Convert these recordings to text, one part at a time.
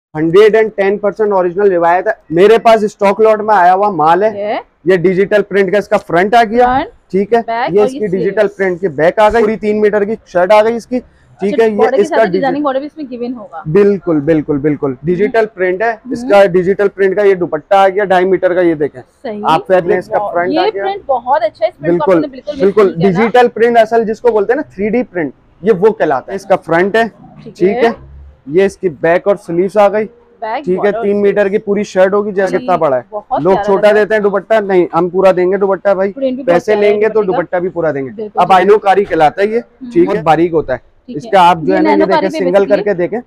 110% original रिवायत है। मेरे पास स्टॉक लॉट में आया हुआ माल है। ये डिजिटल प्रिंट का इसका फ्रंट आ गया, ठीक है। ये इसकी डिजिटल प्रिंट की बैक आ गई, पूरी 3 मीटर की शर्ट आ गई इसकी, ठीक है। ये इसका डिजाइनिंग बॉर्डर भी इसमें गिवन होगा। बिल्कुल बिल्कुल बिल्कुल डिजिटल प्रिंट है इसका। डिजिटल प्रिंट का ये दुपट्टा आ गया 2.5 मीटर का, ये देखें आप फैब्रिक इसका फ्रंट आ गया। प्रिंट बहुत अच्छा है, बिल्कुल बिल्कुल डिजिटल प्रिंट असल जिसको बोलते हैं ना 3D प्रिंट, ये वो कहलाता है। इसका फ्रंट है, ठीक है। ये इसकी बैक और स्लीव्स आ गई, ठीक है। 3 मीटर की पूरी शर्ट होगी। जैसे कितना बड़ा है, लोग छोटा देते हैं दुपट्टा, नहीं हम पूरा देंगे दुपट्टा भाई। पैसे लेंगे तो दुपट्टा भी पूरा देंगे। अब आइनोकारी कहलाता है ये, ठीक है। बारीक होता है इसका। आप जो है ना ये देखें, सिंगल करके देखें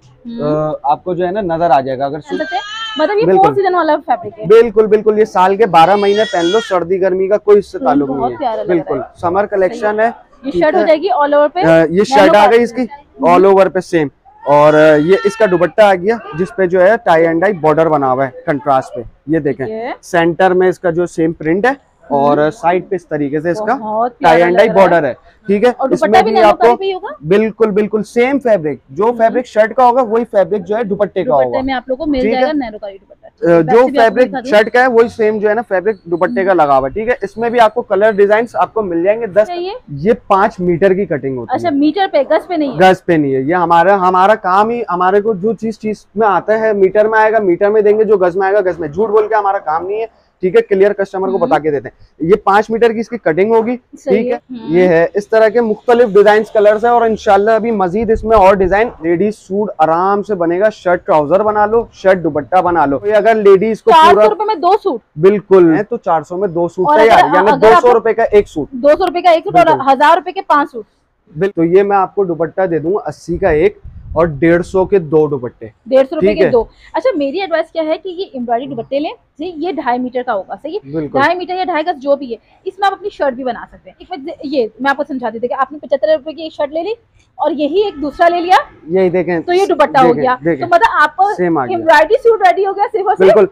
आपको जो है ना नजर आ जाएगा। अगर मतलब ये फोर सीजन वाला फैब्रिक है। बिल्कुल बिल्कुल, ये साल के 12 महीने पहन लो, सर्दी गर्मी का कोई इससे ताल्लुक नहीं है। बिल्कुल समर कलेक्शन है। ये शर्ट हो जाएगी ऑल ओवर पे, ये शर्ट आ गई इसकी ऑल ओवर पे सेम। और ये इसका दुपट्टा आ गया जिसपे जो है टाई एंड डाई बॉर्डर बना हुआ है कंट्रास्ट पे। ये देखें सेंटर में इसका जो सेम प्रिंट है और साइड पे इस तरीके से इसका टाई एंड डाई बॉर्डर है, ठीक है। इसमें भी आपको बिल्कुल बिल्कुल सेम फैब्रिक, जो फैब्रिक शर्ट का होगा वही फैब्रिक जो है दुपट्टे का होगा। में आप लोगों को मिल जाएगा नैरोकारी दुपट्टा। जो फैब्रिक शर्ट का है वही सेम जो है ना फैब्रिक दुपट्टे का लगा हुआ है, ठीक है। इसमें भी आपको कलर डिजाइन आपको मिल जाएंगे 10। ये 5 मीटर की कटिंग होती है। अच्छा मीटर पे, गज पे नहीं है? गज पे नहीं है। ये हमारा काम ही, हमारे को जो चीज में आता है मीटर में आएगा मीटर में देंगे, जो गज में आएगा गज में। झूठ बोल के हमारा काम नहीं है, ठीक है। क्लियर कस्टमर को बता के देते हैं। ये 5 मीटर की इसकी कटिंग होगी, ठीक है। ये है इस तरह के मुख्तलिफ डिजाइन कलर्स है और इंशाल्लाह अभी मजीद इसमें और डिजाइन। लेडीज सूट आराम से बनेगा, शर्ट ट्राउजर बना लो, शर्ट दुपट्टा बना लो। अगर लेडीज को 400 रुपए में 2 सूट बिल्कुल है तो 400 में 2 सूट तैयार, यानी 200 रुपए का 1 सूट। 200 रुपए का 1 सूट और 1000 रुपए के 5 सूट। तो ये मैं आपको दुपट्टा दे दूंगा 80 का 1 और 150 के 2 दुपट्टे, 150 रुपए के 2। अच्छा मेरी एडवाइस क्या है कि ये एम्ब्रॉयडरी दुपट्टे लें, ये 2.5 मीटर का होगा, सही है। 2.5 मीटर या 2.5 गज जो भी है, इसमें आप अपनी शर्ट भी बना सकते हैं। ये मैं आपको समझा देती हूँ कि आपने 75 रुपए की एक शर्ट ले ली और यही एक दूसरा ले लिया, यही देखें तो ये दुपट्टा हो गया। तो मतलब आपको एम्ब्रॉयडरी सूट रेडी हो गया सिर्फ और बिल्कुल।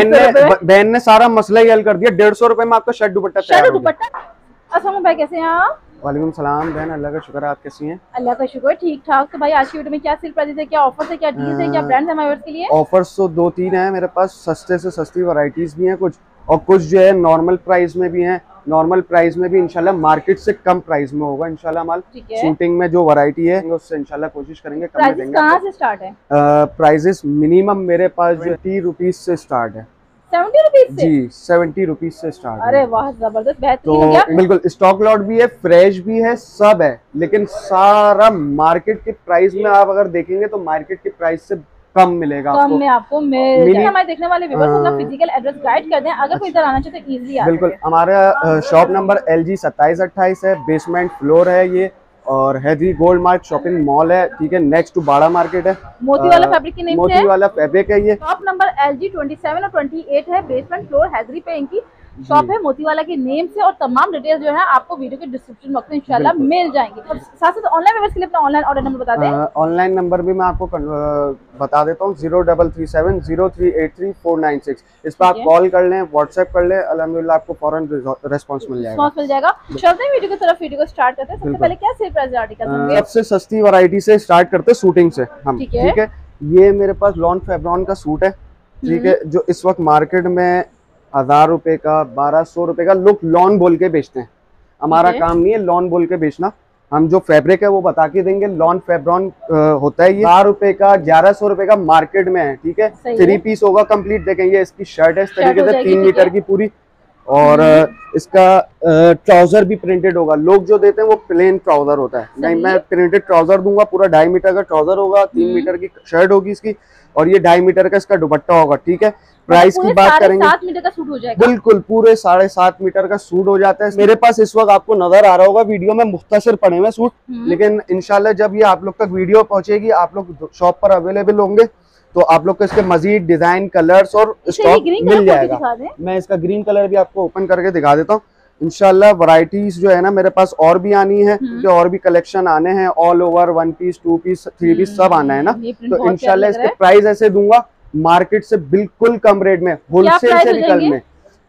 बहन ने सारा मसला ही हल कर दिया। 150 रुपए में आपका शर्ट दुपट्टा तैयार हो गया। अस्सलाम भाई, कैसे हैं आप? वालेकुम सलाम बहन, अल्लाह का शुक्र है। आप कैसी हैं? अल्लाह का शुक्र, ठीक ठाक। तो भाई आज की वीडियो में क्या सेल प्राइस है, क्या ऑफर है, क्या डील्स है, क्या ब्रांड है हमारे के लिए? ऑफर्स तो 2-3 हैं मेरे पास। सस्ते से सस्ती वैरायटीज भी हैं कुछ, और कुछ जो है नॉर्मल प्राइस में भी हैं। नॉर्मल प्राइस में भी इंशाल्लाह मार्केट से कम प्राइस में होगा इंशाल्लाह माल। शूटिंग में जो वैरायटी है उससे इंशाल्लाह कोशिश करेंगे कम में देंगे। कहाँ से स्टार्ट है प्राइसेस? मिनिमम मेरे पास जो 30 रुपीज से स्टार्ट है। 70 रुपीज से? जी 70 रुपीज से स्टार्ट। अरे वाह जबरदस्त, बेहतरीन हो गया। बिल्कुल स्टॉक लॉट भी है, फ्रेश भी है, सब है। लेकिन सारा मार्केट के प्राइस में आप अगर देखेंगे तो मार्केट के प्राइस से कम मिलेगा, कम में आपको मिल जाएगा। हमारे देखने वाले व्यूअर्स अपना फिजिकल एड्रेस गाइड कर दें, अगर कोई इधर आना चाहे तो इजीली आ। बिल्कुल हमारा शॉप नंबर LG 2728 है, बेसमेंट फ्लोर है ये, और Haidery gold mark shopping mall है, ठीक है। नेक्स्ट टू बाड़ा मार्केट है। मोती वाला फैब्रिक के नेम से मोती वाला फैब्रिक है ये। शॉप नंबर LG 27 और 28 है, बेसमेंट फ्लोर हैदरी पे इनकी शॉप है, मोती वाला के नेम से। और तमाम डिटेल्स जो है आपको वीडियो के डिस्क्रिप्शन बॉक्स में इंशाल्लाह मिल जाएंगी। और साथ साथ ऑनलाइन व्यवस्था के लिए अपना ऑनलाइन ऑर्डर नंबर बता दें। ऑनलाइन नंबर भी मैं आपको बता देता हूँ, 0337 0383 496। इस पर आप कॉल कर लें, व्हाट्सएप कर लें, अल्हम्दुलिल्लाह आपको फौरन रिस्पांस मिल जाएगा। चलते हैं वीडियो की तरफ, वीडियो को स्टार्ट करते हैं। सबसे पहले क्या सेल प्राइस आर्टिकल होंगे? सबसे सस्ती वैरायटी से स्टार्ट करते हैं, शूटिंग से हम, ठीक है। ये मेरे पास लॉन फैब्रॉन का सूट है, ठीक है, जो इस वक्त मार्केट में 1000 रुपए का 1200 रुपए का लोग लॉन बोल के बेचते हैं। हमारा काम नहीं है लॉन बोल के बेचना, हम जो फैब्रिक है वो बता के देंगे। लॉन फैब्रॉन होता है ये 1000 रुपए का 1100 रुपए का मार्केट में है, ठीक है। 3 पीस होगा कंप्लीट। देखें ये इसकी शर्ट है इस तरीके से 3 मीटर की पूरी, और इसका ट्राउजर भी प्रिंटेड होगा। लोग जो देते हैं वो प्लेन ट्राउजर होता है, नहीं मैं प्रिंटेड ट्राउजर दूंगा। पूरा 2.5 मीटर का ट्राउजर होगा, 3 मीटर की शर्ट होगी इसकी, और ये 2.5 मीटर का इसका दुपट्टा होगा, ठीक है। प्राइस की बात करेंगे, 7 मीटर का सूट हो जाएगा। बिल्कुल पूरे 7.5 मीटर का सूट हो जाता है। मेरे पास इस वक्त आपको नजर आ रहा होगा वीडियो में मुख्तसर पड़े हुए सूट, लेकिन इंशाल्लाह जब ये आप लोग तक वीडियो पहुंचेगी, आप लोग शॉप पर अवेलेबल होंगे, तो आप लोग को इसके मजीद डिजाइन कलर्स और स्टॉक मिल जाएगा। मैं इसका ग्रीन कलर भी आपको ओपन करके दिखा देता हूँ। इंशाल्लाह वैरायटीज जो है ना मेरे पास और भी आनी है, और भी कलेक्शन आने हैं। All over 1 piece 2 piece 3 piece सब आना है ना, तो इंशाल्लाह इसके प्राइस ऐसे दूंगा मार्केट से बिल्कुल कम रेट में, होलसेल से रिटेल में।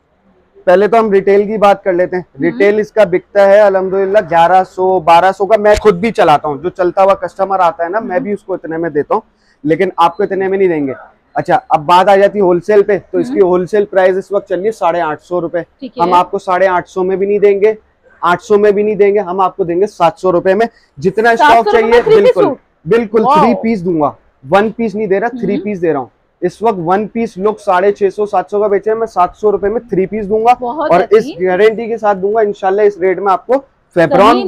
पहले तो हम रिटेल की बात कर लेते हैं। रिटेल इसका बिकता है अल्हम्दुलिल्लाह 1100-1200 का। मैं खुद भी चलाता हूँ, जो चलता हुआ कस्टमर आता है ना मैं भी उसको इतने में देता हूँ, लेकिन आपको इतने में नहीं देंगे। अच्छा, अब बात आ जाती है होलसेल पे, तो इसकी होलसेल प्राइस इस वक्त चल रही है 850 रुपए। हम आपको 850 में भी नहीं देंगे, 800 में भी नहीं देंगे, हम आपको देंगे 700 रुपए में। जितना स्टॉक चाहिए बिल्कुल बिल्कुल 3 पीस दूंगा, 1 पीस नहीं दे रहा, 3 पीस दे रहा हूँ। इस वक्त 1 पीस लोग 650 700 का बेचे हैं, मैं 700 रुपए में 3 पीस दूंगा और इस गारंटी के साथ दूंगा इंशाल्लाह। इस रेट में आपको फेब्रॉन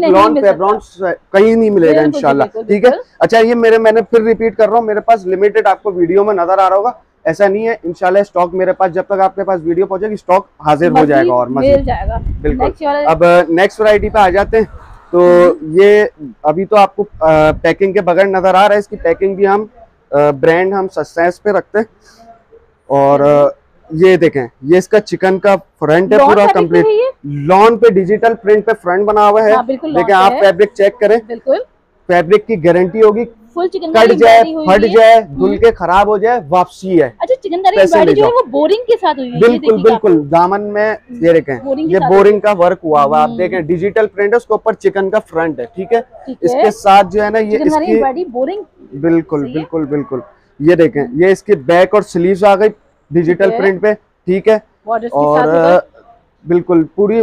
कहीं नहीं मिलेगा इंशाल्लाह, ठीक है। अच्छा, ये मैंने फिर रिपीट कर रहा हूँ, मेरे पास लिमिटेड आपको वीडियो में नजर आ रहा होगा, ऐसा नहीं है। इंशाल्लाह स्टॉक मेरे पास जब तक आपके पास वीडियो पहुंचेगी स्टॉक हाजिर हो जाएगा और मजीद बिल्कुल। अब नेक्स्ट वैरायटी पे आ जाते हैं। तो ये अभी तो आपको पैकिंग के बगैर नजर आ रहा है, इसकी पैकिंग भी हम ब्रांड हम सस्टेंस पे रखते हैं। और ये देखें, ये इसका चिकन का फ्रंट है पूरा कंप्लीट, लॉन पे डिजिटल प्रिंट पे फ्रंट बना हुआ है। देखें आप फैब्रिक चेक करें, फैब्रिक की गारंटी होगी, फुल चिकन कट जाए, फट जाए, धुल के खराब हो जाए, वापसी है। अच्छा, चिकनकारी जो है वो बोरिंग के साथ हुई है। बिल्कुल बिल्कुल, दामन में ये देखें, ये बोरिंग का वर्क हुआ हुआ, आप देखें डिजिटल प्रिंट है, उसके ऊपर चिकन का फ्रंट है, ठीक है। इसके साथ जो है ना ये इसकी बोरिंग बिल्कुल बिल्कुल बिल्कुल, ये देखें, ये इसकी बैक और स्लीव्स आ गई डिजिटल प्रिंट पे, ठीक है। और बिल्कुल पूरी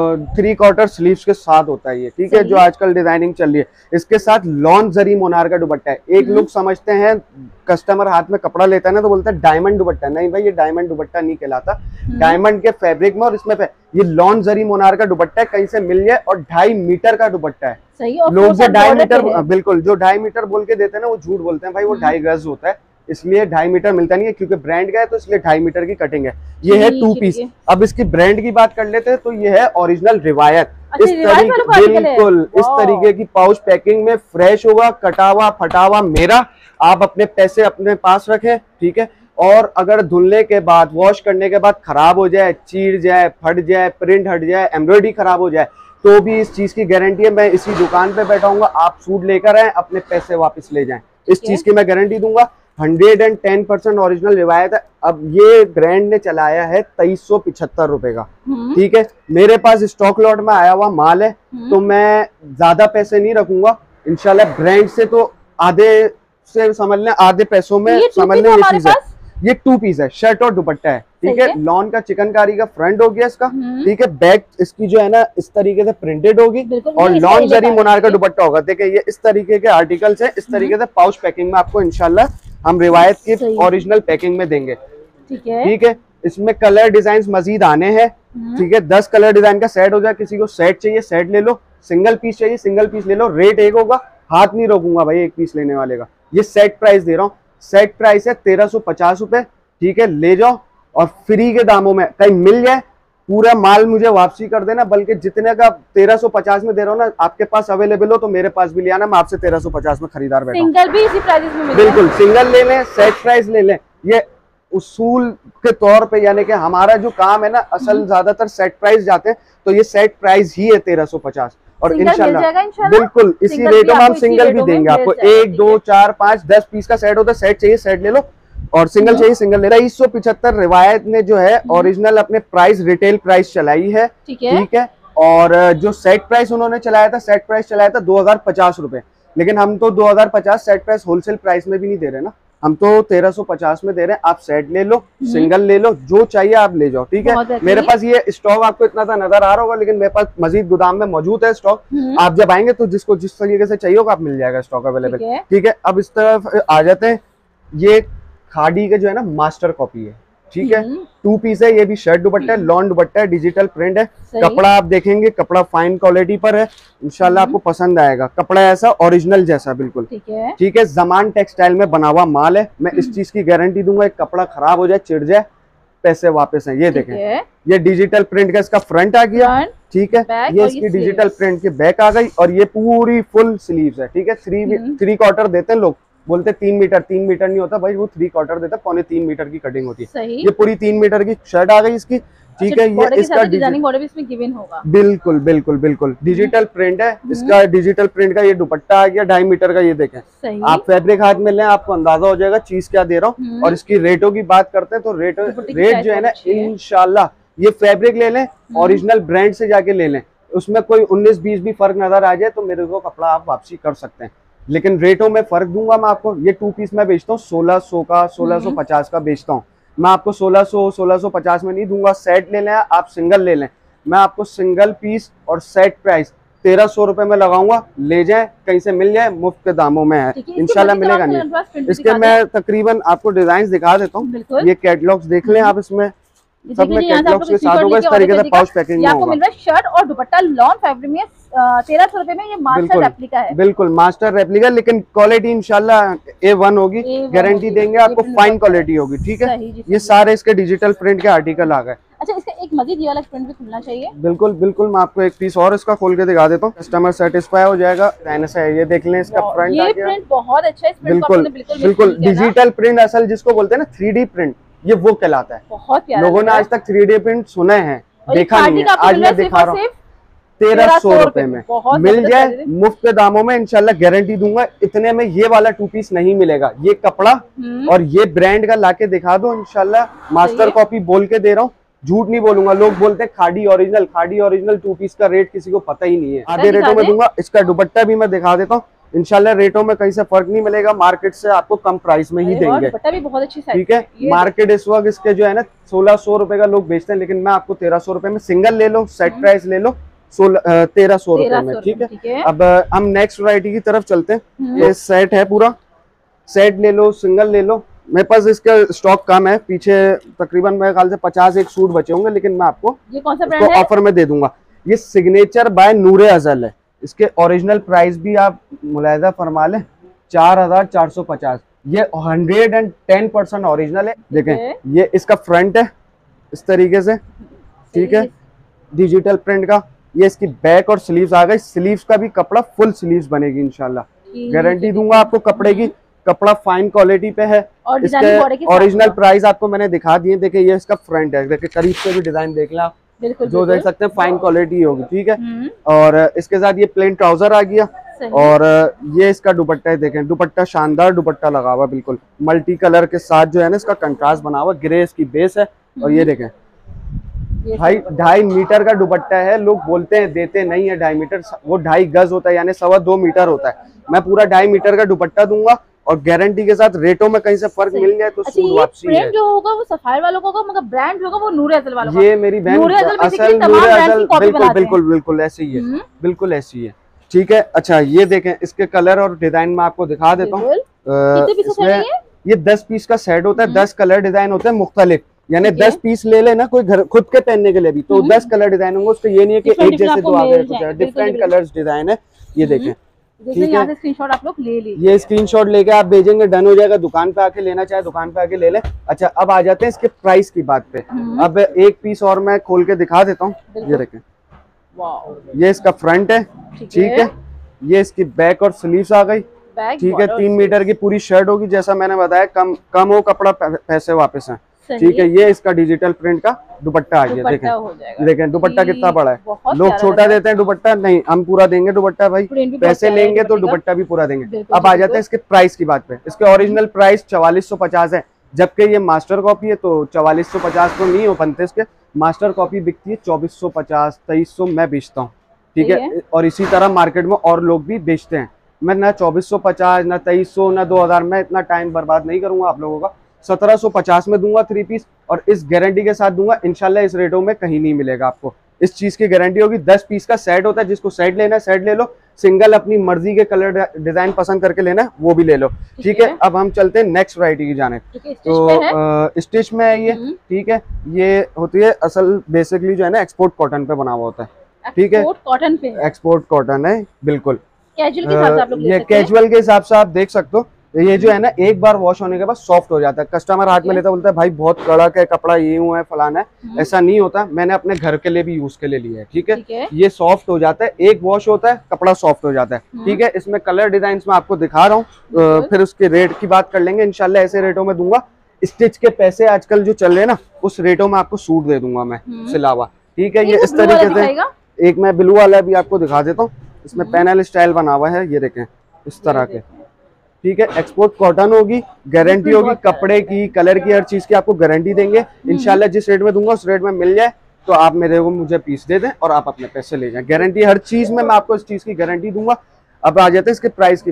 3/4 स्लीव्स के साथ होता है ये, ठीक है, जो आजकल डिजाइनिंग चल रही है। इसके साथ लॉन जरी मोनार का दुपट्टा है। एक लोग समझते हैं, कस्टमर हाथ में कपड़ा लेता है ना तो बोलता है डायमंड दुपट्टा, नहीं भाई, ये डायमंड दुपट्टा नहीं कहलाता। डायमंड के फैब्रिक में और इसमें ये लॉन जरी मोनार का दुपट्टा है, कहीं से मिल जाए, और 2.5 मीटर का दुपट्टा है। लोग जो 2.5 मीटर बिल्कुल, जो 2.5 मीटर बोल के देते हैं ना वो झूठ बोलते हैं भाई, वो 2.5 गज होता है, इसलिए 2.5 मीटर मिलता नहीं है, क्योंकि ब्रांड का है तो इसलिए 2.5 मीटर की कटिंग है। ये है 2 पीस। अब इसकी ब्रांड की बात कर लेते हैं, तो ये है ओरिजिनल रिवायत। इस तरीके बिल्कुल इस तरीके की पाउच पैकिंग में फ्रेश होगा, कटा हुआ फटा हुआ मेरा, आप अपने पैसे अपने पास रखें, ठीक है। और अगर धुलने के बाद, वॉश करने के बाद खराब हो जाए, चीर जाए, फट जाए, प्रिंट हट जाए, एम्ब्रॉयडरी खराब हो जाए, तो भी इस चीज की गारंटी है। मैं इसी दुकान पे बैठा हूँ, आप सूट लेकर आए, अपने पैसे वापस ले जाएं, इस चीज की मैं गारंटी दूंगा। 110% ओरिजिनल रिवायत है। अब ये ब्रांड ने चलाया है 2375 रुपए का, ठीक है। मेरे पास स्टॉक लॉट में आया हुआ माल है, तो मैं ज्यादा पैसे नहीं रखूंगा इंशाल्लाह। ब्रांड से तो आधे से समझ लें, आधे पैसों में समझ लें। ये चीज है, ये 2 पीस है, शर्ट और दुपट्टा है, ठीक है। लॉन का चिकनकारी का फ्रंट हो गया इसका, ठीक है। बैक इसकी जो है ना इस तरीके से प्रिंटेड होगी, और लॉन जरी मोनार का दुपट्टा होगा। देखिए ये इस तरीके के आर्टिकल्स है, इस तरीके से पाउच पैकिंग में आपको इंशाल्लाह हम रिवायत की ओरिजिनल पैकिंग में देंगे, ठीक है। इसमें कलर डिजाइन मजीद आने हैं, ठीक है। 10 कलर डिजाइन का सेट हो जाए, किसी को सेट चाहिए सेट ले लो, सिंगल पीस चाहिए सिंगल पीस ले लो। रेट एक होगा, हाथ नहीं रोकूंगा भाई एक पीस लेने वाले का। ये सेट प्राइस दे रहा हूँ, सेट प्राइस है 1350 रुपए, ठीक है। ले जाओ और फ्री के दामों में, कहीं मिल जाए पूरा माल मुझे वापसी कर देना, बल्कि जितने का 1350 में दे रहा हूँ ना, आपके पास अवेलेबल हो तो मेरे पास भी ले आना, मैं आपसे 1350 में खरीदार बैठा हूं। सिंगल भी इसी प्राइस में मिलेगा, बिल्कुल सिंगल ले लें, सेट प्राइस ले लें। ये उसूल के तौर पे, यानी कि हमारा जो काम है ना, असल ज्यादातर सेट प्राइस जाते हैं, तो ये सेट प्राइस ही है 1350। और इंशाल्लाह बिल्कुल इसी रेटों में हम सिंगल भी देंगे आपको। 1 2 4 5 10 पीस का सेट होता है, सेट चाहिए सेट ले लो, और सिंगल चाहिए सिंगल ले लो। 2375 रिवायत ने जो है ओरिजिनल अपने प्राइस रिटेल प्राइस चलाई है, ठीक है। और जो सेट प्राइस उन्होंने चलाया था, सेट प्राइस चलाया था 2050 रुपए, लेकिन हम तो 2050 सेट प्राइस होलसेल प्राइस में भी नहीं दे रहे ना, हम तो 1350 में दे रहे हैं। आप सेट ले लो, सिंगल ले लो, जो चाहिए आप ले जाओ, ठीक है। मेरे पास ये स्टॉक आपको इतना सा नजर आ रहा होगा, लेकिन मेरे पास मजीद गोदाम में मौजूद है स्टॉक। आप जब आएंगे तो जिसको जिस तरीके से चाहिए होगा आप मिल जाएगा स्टॉक अवेलेबल, ठीक है। अब इस तरफ आ जाते हैं, ये खादी के जो है ना मास्टर कॉपी है, ठीक है। 2 पीस है, ये भी शर्ट दुपट्टा है, लॉन दुपट्टा है, डिजिटल प्रिंट है। कपड़ा आप देखेंगे, कपड़ा फाइन क्वालिटी पर है, इंशाल्लाह आपको पसंद आएगा। कपड़ा ऐसा ओरिजिनल जैसा बिल्कुल, ठीक है। जमान टेक्सटाइल में बना हुआ माल है, मैं इस चीज की गारंटी दूंगा, एक कपड़ा खराब हो जाए, चिढ़ जाए, पैसे वापस हैं। ये देखें, ये डिजिटल प्रिंट का इसका फ्रंट आ गया, ठीक है। ये इसकी डिजिटल प्रिंट की बैक आ गई, और ये पूरी फुल स्लीव्स है, ठीक है। 3/4 देते हैं लोग, बोलते 3 मीटर, 3 मीटर नहीं होता भाई, वो 3/4 देता, 3.25 मीटर की कटिंग होती है। ये पूरी 3 मीटर की शर्ट आ गई इसकी, ठीक है। ये इसका डिजाइनिंग बॉर्डर भी इसमें गिवन होगा, बिल्कुल बिल्कुल बिल्कुल डिजिटल प्रिंट है इसका। डिजिटल प्रिंट का ये दुपट्टा आ गया 2.5 मीटर का, ये देखें आप फैब्रिक हाथ में लें, आपको अंदाजा हो जाएगा चीज क्या दे रहा हूँ। और इसकी रेटों की बात करते हैं, तो रेट जो है ना, इंशाल्लाह ये फैब्रिक ले लें, ओरिजिनल ब्रांड से जाके ले लें, उसमें कोई 19-20 भी फर्क नजर आ जाए तो मेरे को कपड़ा आप वापसी कर सकते हैं, लेकिन रेटों में फर्क दूंगा मैं आपको। ये 2 पीस मैं बेचता हूँ 1600 का, 1650 का बेचता हूँ मैं आपको। 1600 1650 में नहीं दूंगा। सेट ले लें आप, सिंगल ले लें, मैं आपको सिंगल पीस और सेट प्राइस 1300 रुपए में लगाऊंगा। ले जाएं, कहीं से मिल जाए, मुफ्त के दामों में है, इंशाल्लाह मिलेगा नहीं। इसके मैं तकरीबन आपको डिजाइन दिखा देता हूँ। ये कैटलॉग्स देख लें आप, इसमें सब में कैटलॉग्स के साथ होगा, इस तरीके से पाउच पैकिंग में आपको मिल रहा है। शर्ट और दुपट्टा लॉन फैब्रिक में 1300 रुपए में। ये मास्टर रेप्लिका है, बिल्कुल मास्टर रेप्लिका, लेकिन क्वालिटी इंशाल्लाह A1 होगी, गारंटी देंगे आपको, फाइन क्वालिटी होगी, ठीक है। ये सारे इसके डिजिटल प्रिंट के आर्टिकल आ गए। अच्छा, इसका एक मजीद ये वाला प्रिंट भी खुलना चाहिए। बिल्कुल बिल्कुल, मैं आपको एक पीस और इसका खोल के दिखा देता हूँ, कस्टमर सेटिस्फाई हो जाएगा। ये देख लें, इसका फ्रंट ये प्रिंट बहुत अच्छा है। बिल्कुल बिल्कुल डिजिटल प्रिंट, असल जिसको बोलते हैं ना 3D प्रिंट, ये वो कहलाता है। बहुत प्यारा। लोगों ने आज तक 3D प्रिंट सुने हैं, देखा नहीं है, आज मैं दिखा रहा हूँ। 1300 रुपए में मिल जाए, मुफ्त के दामों में, इंशाल्लाह गारंटी दूंगा। इतने में ये वाला 2 पीस नहीं मिलेगा। ये कपड़ा और ये ब्रांड का लाके दिखा दो, इंशाल्लाह मास्टर कॉपी बोल के दे रहा हूँ, झूठ नहीं बोलूंगा। लोग बोलते हैं खाड़ी ओरिजिनल 2 पीस का रेट किसी को पता ही नहीं है। आधे रेटों में दूंगा। इसका दुपट्टा भी मैं दिखा देता हूँ, इंशाल्लाह रेटों में कहीं से फर्क नहीं मिलेगा, मार्केट से आपको कम प्राइस में ही देंगे, भी बहुत अच्छी साइज, ठीक है। मार्केट इस वक्त इसके जो है ना 1600 रुपए का लोग बेचते हैं, लेकिन मैं आपको 1300 रुपए में, सिंगल ले लो, सेट प्राइस ले लो 1300 रुपए में, ठीक है। अब हम नेक्स्ट वैरायटी की तरफ चलते हैं। ये सेट है, पूरा सेट ले लो, सिंगल ले लो। मेरे पास इसका स्टॉक कम है, पीछे तकरीबन मेरे ख्याल से 50 एक सूट बचे होंगे, लेकिन मैं आपको ये कौन सा ब्रांड है? ऑफर में दे दूंगा। ये सिग्नेचर बाय नूरे अजल है। इसके ओरिजिनल प्राइस भी आप मुलाहिजा फरमा लें 4450। ये 110% ओरिजिनल है। देखें, ये इसका फ्रंट है इस तरीके से, ठीक है, डिजिटल प्रिंट का। ये इसकी बैक और स्लीव्स आ गई। स्लीव्स का भी कपड़ा फुल स्लीव्स बनेगी इंशाल्लाह, गारंटी दूंगा आपको कपड़े की। कपड़ा फाइन क्वालिटी पे है। इसके ओरिजिनल प्राइस आपको मैंने दिखा दिए। देखिए, ये इसका फ्रंट है, देखिए करीब से भी डिजाइन देख लें आप, जो देख सकते हैं फाइन क्वालिटी होगी, ठीक है। और इसके साथ ये प्लेन ट्राउजर आ गया, और ये इसका दुपट्टा है। देखें, दुपट्टा शानदार दुपट्टा लगा हुआ, बिल्कुल मल्टी कलर के साथ जो है ना, इसका कंट्रास्ट बना हुआ। ग्रे इसकी बेस है, और ये देखें 2.5 मीटर का दुपट्टा है। लोग बोलते हैं देते नहीं है 2.5 मीटर, वो 2.5 गज होता है, यानी 2.25 मीटर होता है। मैं पूरा 2.5 मीटर का दुपट्टा दूंगा, और गारंटी के साथ। रेटों में कहीं से फर्क मिल जाए तो सूट वापसी है। जो होगा वो सफायर वालों का होगा, मगर ब्रांड होगा वो नूरे अजल वालों का। ये मेरी बहन नूरे अजल बिल्कुल ऐसे ही है, बिल्कुल ऐसी है, ठीक है। अच्छा, ये देखें, इसके कलर और डिजाइन में आपको दिखा देता हूँ। इसमें ये 10 पीस का सेट होता है, 10 कलर डिजाइन होते हैं मुख्तलिफ, यानी 10 पीस ले लेना कोई घर खुद के पहनने के लिए भी, तो 10 कलर डिजाइन होंगे। उसको ये नहीं है कि एक जैसे दो आ गए, डिफरेंट कलर्स डिजाइन है। ये देखें, ठीक है, स्क्रीनशॉट आप लोग ले लीजिए। ये स्क्रीनशॉट लेके आप भेजेंगे, डन हो जाएगा। दुकान पे आके लेना चाहे दुकान पे आके ले ले। अच्छा, अब आ जाते हैं इसके प्राइस की बात पे। अब एक पीस और मैं खोल के दिखा देता हूँ। ये देखें, ये इसका फ्रंट है, ठीक है। ये इसकी बैक और स्लीव्स आ गई, ठीक है। 3 मीटर की पूरी शर्ट होगी, जैसा मैंने बताया, कम हो कपड़ा पैसे वापस है, ठीक है। ये इसका डिजिटल प्रिंट का दुपट्टा आ गया। देखें दुपट्टा कितना बड़ा है। लोग छोटा देते हैं दुपट्टा, नहीं, हम पूरा देंगे दुपट्टा भाई, पैसे लेंगे तो दुपट्टा भी पूरा देंगे। अब आ जाते हैं इसके प्राइस की बात पे। इसके ओरिजिनल प्राइस 4450 है, जबकि ये मास्टर कॉपी है, तो 4450 तो नहीं हो बनते। इसके मास्टर कॉपी बिकती है 2450 2300 मैं बेचता हूँ, ठीक है। और इसी तरह मार्केट में और लोग भी बेचते हैं। मैं ना 2450 ना 2300 ना 2000, मैं इतना टाइम बर्बाद नहीं करूंगा आप लोगों का। 1750 में दूंगा 3 पीस, और इस गारंटी के साथ दूंगा, इंशाल्लाह इस रेटों में कहीं नहीं मिलेगा आपको। इस चीज की गारंटी होगी। 10 पीस का सेट होता है, जिसको सेट लेना है सेट ले लो, सिंगल अपनी मर्जी के कलर डिजाइन पसंद करके लेना है वो भी ले लो, ठीक है। अब हम चलते हैं नेक्स्ट वैरायटी की जाने। तो स्टिच में है ये, ठीक है। ये होती है असल बेसिकली जो है ना, एक्सपोर्ट कॉटन पे बना हुआ होता है, ठीक है। कॉटन पे एक्सपोर्ट कॉटन है, बिल्कुल कैजुअल के हिसाब से आप लोग ये कैजुअल के हिसाब से आप देख सकते हो। ये जो है ना, एक बार वॉश होने के बाद सॉफ्ट हो जाता है। कस्टमर हाथ में लेता बोलता है भाई बहुत कड़क है कपड़ा, ये यूं है फलाना है, ऐसा नहीं होता। मैंने अपने घर के लिए भी यूज के लिए लिया है, ठीक है। ये सॉफ्ट हो जाता है, एक वॉश होता है कपड़ा सॉफ्ट हो जाता है, ठीक है। इसमें कलर डिजाइन में आपको दिखा रहा हूँ, फिर उसके रेट की बात कर लेंगे इंशाल्लाह। ऐसे रेटों में दूंगा। स्टिच के पैसे आजकल जो चल रहे हैं ना, उस रेटों में आपको सूट दे दूंगा मैं सिलावा, ठीक है। ये इस तरीके से एक मैं ब्लू वाला भी आपको दिखा देता हूँ। इसमें पैनल स्टाइल बना हुआ है, ये देखें इस तरह के, ठीक है। एक्सपोर्ट कॉटन होगी, गारंटी होगी कपड़े की, कलर की, हर चीज की आपको गारंटी देंगे इंशाल्लाह। जिस रेट में दूंगा उस रेट में मिल जाए तो आप मुझे पीस दे दें और आप अपने पैसे ले जाएं। गारंटी हर चीज में मैं आपको इस चीज की गारंटी दूंगा। अब आ जाते हैं इसके प्राइस की बात।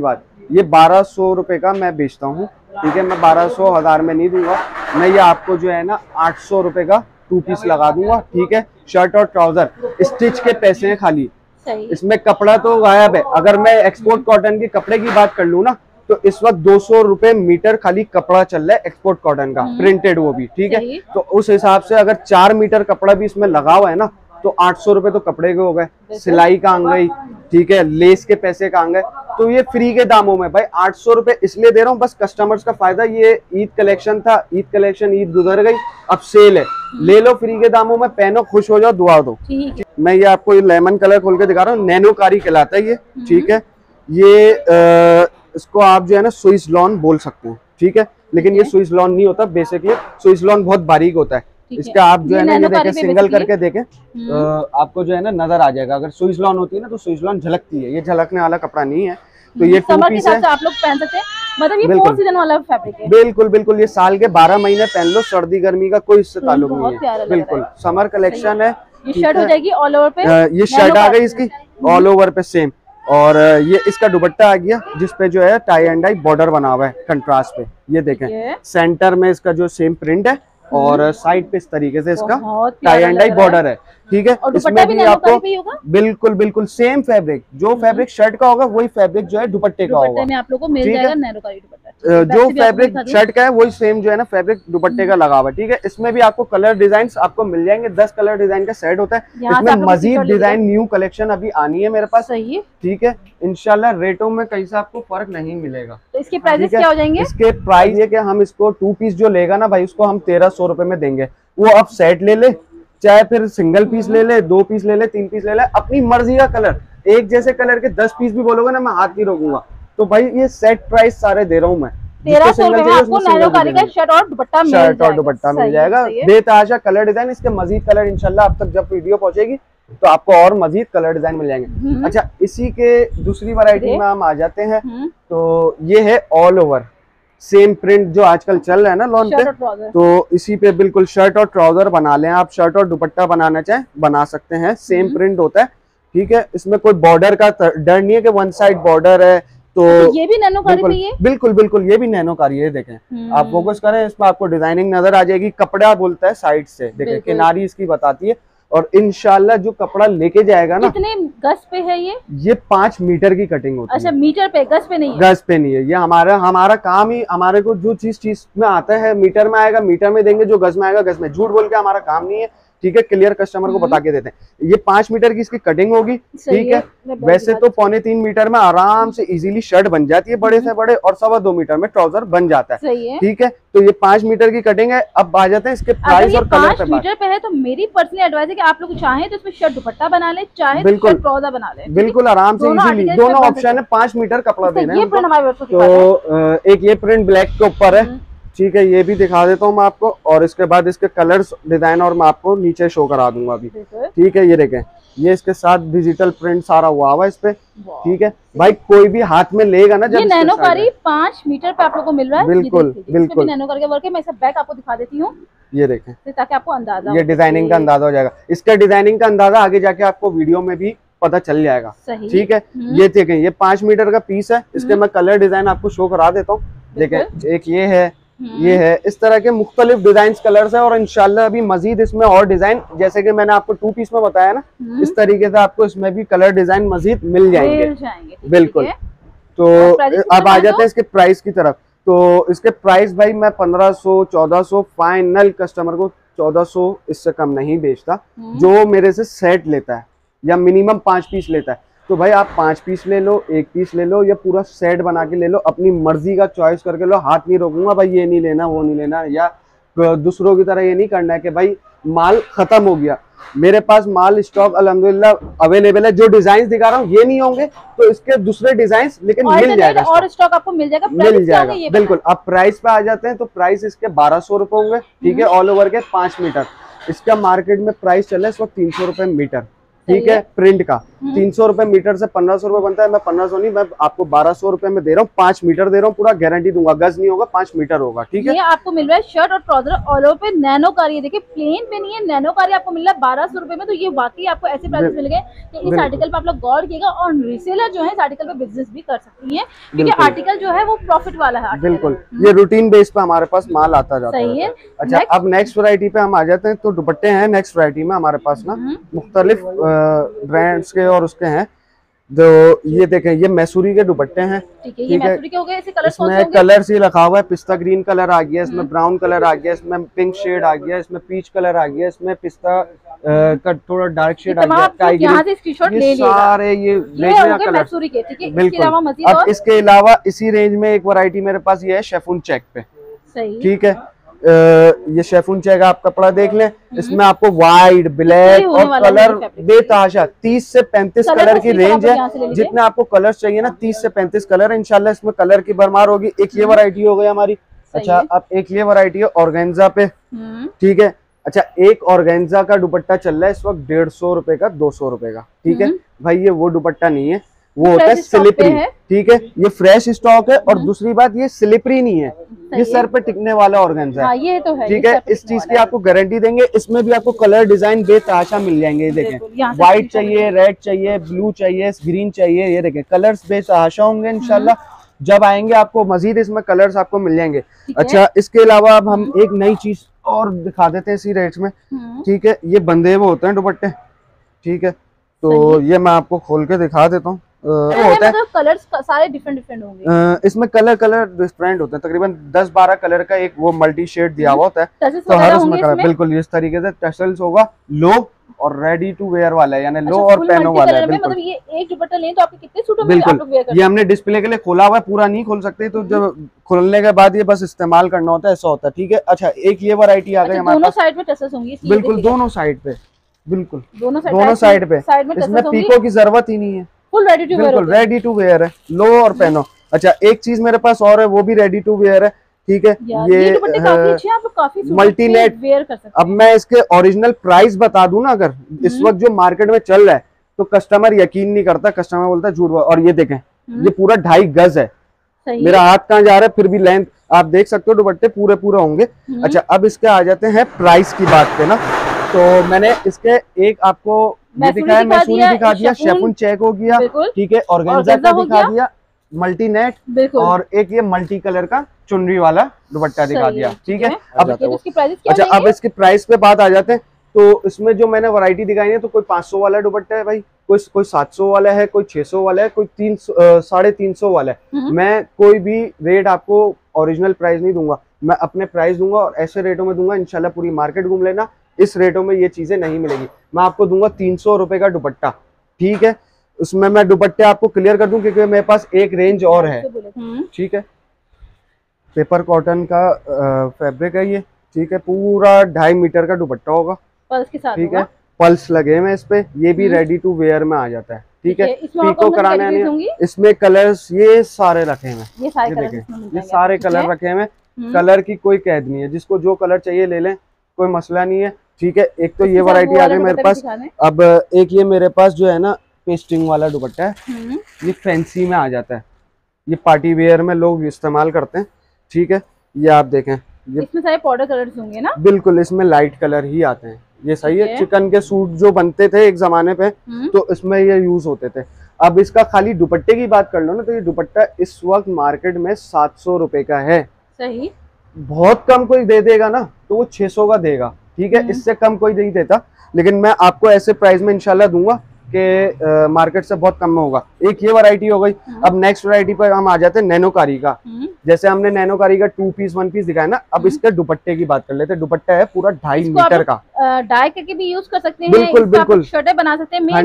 ये 1200 रुपए का मैं बेचता हूँ, ठीक है। मैं 1200 1000 में नहीं दूंगा, मैं ये आपको जो है ना 800 रुपए का 2 पीस लगा दूंगा, ठीक है। शर्ट और ट्राउजर स्टिच के पैसे हैं खाली, इसमें कपड़ा तो गायब है। अगर मैं एक्सपोर्ट कॉटन के कपड़े की बात कर लूँ ना, तो इस वक्त 200 रुपए मीटर खाली कपड़ा चल रहा है एक्सपोर्ट कॉटन का, प्रिंटेड वो भी, ठीक है। तो उस हिसाब से अगर 4 मीटर कपड़ा भी इसमें लगा हुआ है ना, तो 800 रुपए तो कपड़े के हो गए, सिलाई का आ गई, ठीक है, लेस के पैसे का आ गए। तो ये फ्री के दामों में भाई 800 रुपए इसलिए दे रहा हूँ, बस कस्टमर्स का फायदा। ये ईद कलेक्शन था, ईद कलेक्शन ईद गुजर गई, अब सेल है, ले लो फ्री के दामों में, पहनो, खुश हो जाओ, दुआ दो। मैं ये आपको ये लेमन कलर खोल के दिखा रहा हूँ, नैनोकारी कहलाता है ये, ठीक है। ये इसको आप जो है ना स्विस लॉन बोल सकते हैं, ठीक है, लेकिन ये स्विस लॉन नहीं होता, बेसिकली स्विस लॉन बहुत बारीक होता है। इसका आप जो है ना ये देखें, सिंगल करके देखें, आपको जो है ना नजर आ जाएगा। अगर स्विस लॉन होती है ना, तो स्विस लॉन झलकती है, ये झलकने वाला कपड़ा नहीं है। तो ये 2 पीस है, आप लोग पहन सकते हैं, मतलब ये 4 सीजन वाला फैब्रिक है। बिल्कुल बिल्कुल, ये साल के 12 महीने पहन लो, सर्दी गर्मी का कोई इससे ताल्लुक नहीं है, बिल्कुल समर कलेक्शन है। ये शर्ट हो जाएगी ऑल ओवर पे, ये शर्ट आ गई इसकी ऑल ओवर पे सेम, और ये इसका दुपट्टा आ गया, जिसपे जो है टाई एंड डाई बॉर्डर बना हुआ है कंट्रास्ट पे, ये देखें सेंटर में इसका जो सेम प्रिंट है, और साइड पे इस तरीके से इसका टाई एंड डाई बॉर्डर है, ठीक है। इसमें भी आपको बिल्कुल बिल्कुल सेम फैब्रिक, जो फैब्रिक शर्ट का होगा वही फैब्रिक जो है दुपट्टे का होगा, में आप लोगों को मिल जाएगा नैनोकारी दुपट्टा। जो फैब्रिक शर्ट का है वही सेम जो है ना फैब्रिक दुपट्टे का लगा हुआ है, ठीक है। इसमें भी आपको कलर डिजाइन आपको मिल जाएंगे, 10 कलर डिजाइन का सेट होता है। इसमें मजीद डिजाइन न्यू कलेक्शन अभी आनी है मेरे पास, ठीक है। इंशाल्लाह रेटों में कहीं से आपको फर्क नहीं मिलेगा। तो इसके प्राइस क्या हो जाएंगे? इसके प्राइस ये कि हम इसको 2 पीस जो लेगा ना भाई, उसको हम 1300 रुपए में देंगे। वो अब सेट ले ले, चाहे फिर सिंगल पीस ले ले, 2 पीस ले ले, 3 पीस ले ले, अपनी मर्जी का कलर, एक जैसे कलर के 10 पीस भी बोलोगे ना, मैं हाथ नहीं रोकूंगा। तो भाई ये सेट प्राइस सारे दे रहा हूँ मैं, 1300 रुपए में आपको नैनोकारी का शर्ट और दुपट्टा मिल जाएगा। बेतहाशा कलर डिजाइन, इसके मजीद कलर इंशाल्लाह अब तक जब वीडियो पहुंचेगी तो आपको और मजीद कलर डिजाइन मिल जाएंगे। अच्छा, इसी के दूसरी वैरायटी में हम आ जाते हैं, तो ये है ऑल ओवर सेम प्रिंट जो आजकल चल रहा है ना लॉन पे, तो इसी पे बिल्कुल शर्ट और ट्राउजर बना लें आप, शर्ट और दुपट्टा बनाना चाहें बना सकते हैं, सेम प्रिंट होता है, ठीक है। इसमें कोई बॉर्डर का डर नहीं है कि 1 साइड बॉर्डर है, तो ये भी नैनोकारी पे है? बिल्कुल बिल्कुल, ये भी नैनोकारी है, देखें आप फोकस करें, इसमें आपको डिजाइनिंग नजर आ जाएगी। कपड़ा बोलता है साइड से, देखें किनारी इसकी बताती है, और इंशाल्लाह जो कपड़ा लेके जाएगा ना, कितने गज पे है ये 5 मीटर की कटिंग होती है। अच्छा, मीटर पे, गज पे नहीं है? गज पे नहीं है, ये हमारा काम ही, हमारे को जो चीज में आता है मीटर में आएगा, मीटर में देंगे, जो गज में आएगा गज में, झूठ बोल के हमारा काम नहीं है, ठीक है। क्लियर कस्टमर को बता के देते हैं। ये 5 मीटर की इसकी कटिंग होगी, ठीक है। वैसे तो 3.25 मीटर में आराम से इजीली शर्ट बन जाती है, बड़े से बड़े, और 2.25 मीटर में ट्राउजर बन जाता है, ठीक है। तो ये 5 मीटर की कटिंग है। अब आ जाते हैं इसके प्राइस और कलर पे। 5 मीटर पे है तो मेरी पर्सनल एडवाइस है कि आप लोग चाहें तो इसमें शर्ट दुपट्टा बना ले, चाहे बिल्कुल ट्राउजर बना ले, बिल्कुल आराम से इजीली, दोनों ऑप्शन है। 5 मीटर कपड़ा देना है। तो एक ये प्रिंट ब्लैक के ऊपर है, ठीक है, ये भी दिखा देता हूँ मैं आपको, और इसके बाद इसके कलर्स डिजाइन और मैं आपको नीचे शो करा दूंगा अभी, ठीक है। ये देखें, ये इसके साथ डिजिटल प्रिंट सारा हुआ हुआ इस पे, ठीक है भाई। कोई भी हाथ में लेगा ना, जब ये नैनोकारी 5 मीटर पे आप लोगों को मिल रहा है, बिल्कुल बिल्कुल नैनोकारी का वर्क है। मैं इसका बैक आपको दिखा देती हूँ, ये देखें, ताकि आपको अंदाजा, ये डिजाइनिंग का अंदाजा हो जाएगा। इसका डिजाइनिंग का अंदाजा आगे जाके आपको वीडियो में भी पता चल जाएगा, ठीक है। ये देखें, ये 5 मीटर का पीस है, इसके मैं कलर डिजाइन आपको शो करा देता हूँ। देखें, एक ये है, ये है, इस तरह के मुख्तलिफ डिजाइन कलर्स है, और इंशाल्लाह अभी मजीद इसमें और डिजाइन, जैसे कि मैंने आपको 2 पीस में बताया ना, इस तरीके से आपको इसमें भी कलर डिजाइन मजीद मिल जाएंगे, बिल्कुल। तो अब आ जाते हैं इसके प्राइस की तरफ। तो इसके प्राइस भाई मैं 1500 1400 फाइनल कस्टमर को 1400, इससे कम नहीं बेचता, जो मेरे से सेट लेता है या मिनिमम 5 पीस लेता है। तो भाई आप 5 पीस ले लो, 1 पीस ले लो, या पूरा सेट बना के ले लो, अपनी मर्जी का चॉइस करके लो, हाथ नहीं रोकूंगा भाई ये नहीं लेना वो नहीं लेना, या दूसरों की तरह ये नहीं करना है कि भाई माल खत्म हो गया। मेरे पास माल स्टॉक अल्हम्दुलिल्लाह अवेलेबल है। जो डिजाइन दिखा रहा हूँ ये नहीं होंगे तो इसके दूसरे डिजाइन लेकिन मिल जाएगा, और स्टॉक आपको मिल जाएगा, बिल्कुल। अब प्राइस पे आ जाते हैं, तो प्राइस इसके 1200 रुपए होंगे, ठीक है, ऑल ओवर के 5 मीटर। इसका मार्केट में प्राइस चल रहा है इस वक्त 300 रुपए मीटर, ठीक है, प्रिंट का 300 रुपए मीटर से 1500 रुपए बनता है। मैं 1500 नहीं, मैं आपको 1200 रुपए में दे रहा हूँ। 5 मीटर दे रहा हूँ, पूरा गारंटी दूंगा, गज नहीं होगा, 5 मीटर होगा। ठीक है, ये आपको मिल रहा है शर्ट और ट्राउजर ऑल ओवर पे नैनोकारी। देखिए प्लेन पे नहीं है, नैनोकारी आपको मिल रहा है 1200 रुपए में। तो ये वाकई आपको ऐसे प्राइस मिल गए कि इस आर्टिकल पे आप लोग गौर कीजिएगा और रीसेलर जो है इस आर्टिकल पे बिजनेस भी कर सकती है, क्योंकि आर्टिकल जो है वो प्रॉफिट वाला है। बिल्कुल, ये रूटीन बेस पे हमारे पास माल आता जाता है। सही है। अच्छा, अब नेक्स्ट वैरायटी पे हम आ जाते हैं। तो दुपट्टे हैं नेक्स्ट वैरायटी में हमारे पास ना, मुख्तलिफ ब्रांड्स के और उसके हैं। जो ये देखें, ये मैसूरी के दुपट्टे हैं। ठीक है, ये मैसूरी के हो गए। इसमें कलर ही रखा हुआ है, पिस्ता ग्रीन कलर आ गया, इसमें ब्राउन कलर आ गया, इसमें पिंक शेड आ गया, इसमें पीच कलर आ गया, इसमें पिस्ता का थोड़ा डार्क शेड आ गया। ये सारे ये मैसूरी के। ठीक है, बिल्कुल। अब इसके अलावा इसी रेंज में एक वैरायटी मेरे पास ये है शेफून चेक पे। ठीक है, ये शेफून चेक आप कपड़ा देख लें, इसमें आपको वाइट, ब्लैक और कलर बेतहाशा 30 से 35 कलर की रेंज है। जितने आपको कलर चाहिए ना, 30 से 35 कलर है। इंशाल्लाह इसमें कलर की भरमार होगी। एक ये वैरायटी हो गई हमारी। अच्छा, अब एक ये वैरायटी है ऑर्गेन्जा पे। ठीक है, अच्छा, एक ऑर्गेन्जा का दुपट्टा चल रहा है इस वक्त 150 रुपए का, 200 रुपए का। ठीक है भाई, ये वो दुपट्टा नहीं है, वो होता है स्लिपरी। ठीक है, ये फ्रेश स्टॉक है। और दूसरी बात, ये स्लिपरी नहीं है, ये सर पे टिकने वाला ऑर्गेन्जा है। ये तो है। ठीक है, इस चीज की आपको गारंटी देंगे। इसमें भी आपको कलर डिजाइन बेतहाशा मिल जाएंगे। ये देखें, व्हाइट चाहिए, रेड चाहिए, ब्लू चाहिए, ग्रीन चाहिए, ये देखें कलर्स बेतहाशा होंगे। इंशाल्लाह जब आएंगे आपको मजीद इसमें कलर्स आपको मिल जाएंगे। अच्छा, इसके अलावा अब हम एक नई चीज और दिखा देते हैं इसी रेट में। ठीक है, ये बंधे हुए होते हैं दुपट्टे। ठीक है, तो ये मैं आपको खोल के दिखा देता हूँ। होता है, मतलब कलर्स सारे डिफरेंट होंगे। इसमें कलर डिफरेंट होते हैं, तकरीबन 10-12 कलर का एक वो मल्टी शेड दिया हुआ होता है। तो हर उसमें कलर बिल्कुल इस तरीके से टसल्स होगा। लो और रेडी टू वेयर वाला है, यानी लो और पहनो वाला है। बिल्कुल, मतलब ये एक दुपट्टा लें तो आपके कितने सूटों में आप लोग वेयर करते हैं? ये हमने डिस्प्ले के लिए खोला हुआ है, पूरा नहीं खोल सकते। तो जब खोलने के बाद ये बस इस्तेमाल करना होता है, ऐसा होता है। ठीक है, अच्छा, एक ये वैरायटी आ गई हमारे पास। दोनों साइड पे टसल्स होंगी? बिल्कुल, दोनों साइड पे, बिल्कुल दोनों साइड पे। इसमें पीको की जरूरत ही नहीं है, फुल रेडी टू वेयर। बिल्कुल रेडी टू वेयर है, लो और पहनो। अच्छा, एक चीज मेरे पास और है, वो भी रेडी टू वेयर है। ठीक है, ये मल्टीनेट वेयर कर सकते हैं। अब मैं इसके ओरिजिनल प्राइस बता दूं ना, अगर इस वक्त जो मार्केट में चल रहा है, तो कस्टमर यकीन नहीं करता, कस्टमर बोलता है झूठ। और ये देखें, ये पूरा 2.5 गज है। मेरा हाथ कहाँ जा रहा है, फिर भी लेंथ आप देख सकते हो, दुपट्टे पूरे होंगे। अच्छा, अब इसके आ जाते हैं प्राइस की बात पे ना। तो मैंने इसके एक आपको ये दिखाया, मैसूरी दिखा दिया, शेफून चेक हो गया। ठीक है, ऑर्गेन्जा का दिखा दिया, मल्टी नेट, और एक ये मल्टी कलर का चुनरी वाला दुपट्टा दिखा दिया। ठीक है, अब अच्छा, अब इसके प्राइस पे बात आ जाते हैं। तो इसमें जो मैंने वैरायटी दिखाई है, तो कोई 500 वाला दुपट्टा है भाई, कोई 700 वाला है, कोई 600 वाला है, कोई 350 वाला है। मैं कोई भी रेट आपको ओरिजिनल प्राइस नहीं दूंगा, मैं अपने प्राइस दूंगा और ऐसे रेटों में दूंगा। इंशाल्लाह पूरी मार्केट घूम लेना, इस रेटों में ये चीजें नहीं मिलेगी। मैं आपको दूंगा 300 रुपए का दुपट्टा। ठीक है, उसमें मैं दुपट्टे आपको क्लियर कर दूं, क्योंकि मेरे पास एक रेंज और है। ठीक है, पेपर कॉटन का फैब्रिक है ये। ठीक है, पूरा 2.5 मीटर का दुपट्टा होगा, पल्स के साथ। ठीक है, पल्स लगे हुए इस पे। ये भी रेडी टू वेयर में आ जाता है। ठीक है, पीको कराने नहीं, इसमें कलर्स ये सारे रखे हैं। ये सारे कलर रखे हैं। कलर की कोई कैद नहीं है, जिसको जो कलर चाहिए ले लें, कोई मसला नहीं है। ठीक है, एक तो ये वैरायटी आ गई मेरे पास। अब एक ये मेरे पास जो है ना पेस्टिंग वाला दुपट्टा है, ये फैंसी में आ जाता है, ये पार्टी वेयर में लोग इस्तेमाल करते हैं। ठीक है, ये आप देखें, ये इसमें सारे पाउडर कलर्स होंगे ना? बिल्कुल, इसमें लाइट कलर ही आते हैं। ये सही है, चिकन के सूट जो बनते थे एक जमाने पे, तो इसमें ये यूज होते थे। अब इसका खाली दुपट्टे की बात कर लो ना, तो ये दुपट्टा इस वक्त मार्केट में 700 रुपए का है। सही, बहुत कम कोई दे देगा ना, तो वो 600 का देगा। ठीक है, इससे कम कोई नहीं देता, लेकिन मैं आपको ऐसे प्राइस में इंशाल्लाह दूंगा कि मार्केट से बहुत कम में होगा। एक ये वैरायटी हो गई। अब नेक्स्ट वैरायटी पर हम आ जाते हैं नैनोकारी का। जैसे हमने नैनोकारी का 2 पीस 1 पीस दिखाया ना, अब इसके दुपट्टे की बात कर लेते हैं। दुपट्टा है पूरा 2.5 मीटर का, डाई करके भी यूज कर सकते हैं। बिल्कुल शर्टें बना सकते हैं।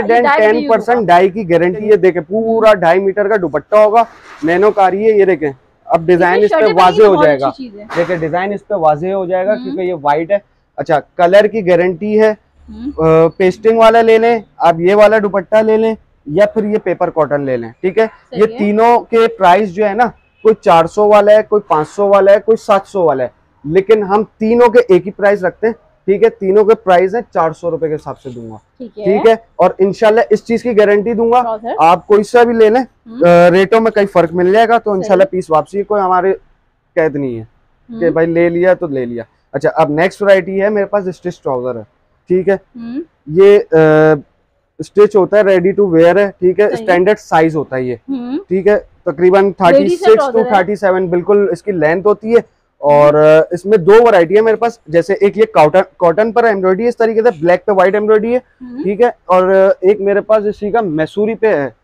110% डाई की गारंटी है। देखे, पूरा 2.5 मीटर का दुपट्टा होगा, नैनोकारी है। ये देखें, अब डिजाइन इस पे वाजे हो जाएगा। देखिए, डिजाइन इस पे वाजे हो जाएगा, क्योंकि ये व्हाइट है। अच्छा, कलर की गारंटी है। पेस्टिंग वाला ले लें, आप ये वाला दुपट्टा ले लें, या फिर ये पेपर कॉटन ले लें। ठीक है, ये तीनों के प्राइस जो है ना, कोई 400 वाला है, कोई 500 वाला है, कोई 700 वाला है, लेकिन हम तीनों के एक ही प्राइस रखते हैं। ठीक है, तीनों के प्राइस है 400 रुपए के हिसाब से दूंगा, ठीक है। और इंशाल्लाह इस चीज की गारंटी दूंगा, आप कोई सा भी ले लें, रेटों में कहीं फर्क मिल जाएगा, तो इंशाल्लाह पीस वापसी कोई हमारे कैद नहीं है कि भाई ले लिया तो ले लिया। अच्छा, अब नेक्स्ट वैरायटी है मेरे पास स्टिच ट्राउजर है, ठीक है। ये स्टिच होता है, रेडी टू वेयर है, ठीक है, स्टैंडर्ड साइज होता है ये, ठीक है, तकरीबन 36 टू 37 बिल्कुल इसकी लेंथ होती है। और इसमें दो वैरायटी है मेरे पास, जैसे एक ये कॉटन पर एम्ब्रॉयडरी इस तरीके से ब्लैक पे व्हाइट एम्ब्रॉयडरी है, ठीक है। और एक मेरे पास इसी का मैसूरी पे है,